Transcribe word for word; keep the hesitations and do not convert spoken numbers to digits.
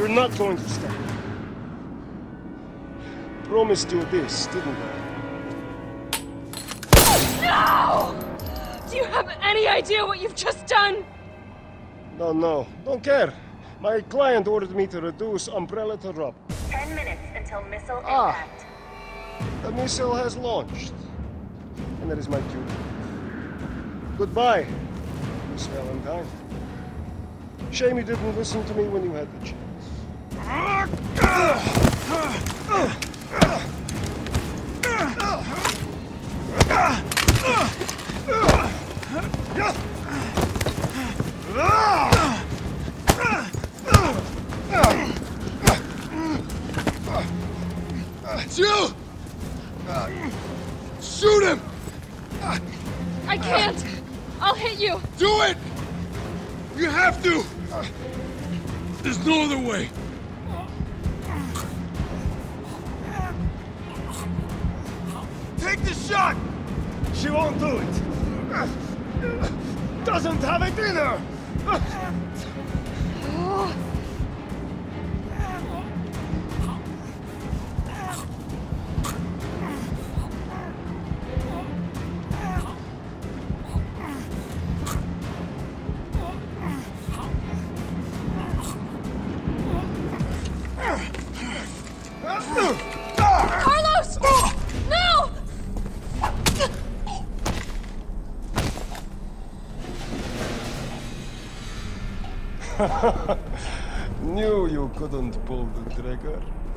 We're not going to stop. Promised you this, didn't I? No! Do you have any idea what you've just done? No, no. Don't care. My client ordered me to reduce umbrella to rubber. Ten minutes until missile Ah. impact. The missile has launched. And that is my cue. Goodbye, Miss Valentine. Shame you didn't listen to me when you had the chance. It's you! Shoot him! I can't! I'll hit you! Do it! You have to! There's no other way. Take the shot! She won't do it. Doesn't have it in her. Carlos! No! Knew you couldn't pull the trigger.